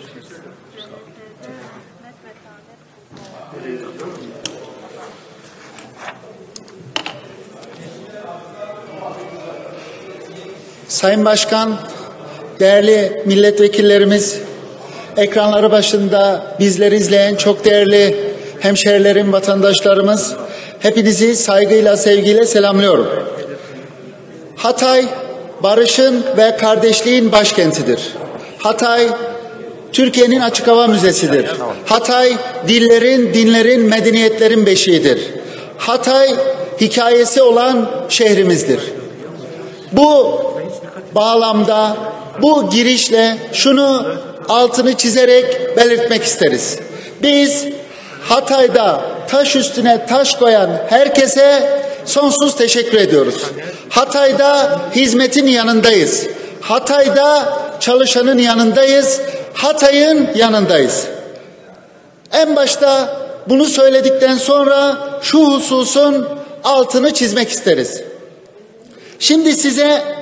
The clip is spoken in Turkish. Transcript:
Sayın Başkan, değerli milletvekillerimiz, ekranları başında bizleri izleyen çok değerli hemşehrilerim, vatandaşlarımız, hepinizi saygıyla, sevgiyle selamlıyorum. Hatay, barışın ve kardeşliğin başkentidir. Hatay, Türkiye'nin açık hava müzesidir. Hatay, dillerin, dinlerin, medeniyetlerin beşiğidir. Hatay, hikayesi olan şehrimizdir. Bu bağlamda, bu girişle şunu altını çizerek belirtmek isteriz. Biz Hatay'da taş üstüne taş koyan herkese sonsuz teşekkür ediyoruz. Hatay'da hizmetin yanındayız. Hatay'da çalışanın yanındayız. Hatay'ın yanındayız. En başta bunu söyledikten sonra şu hususun altını çizmek isteriz. Şimdi size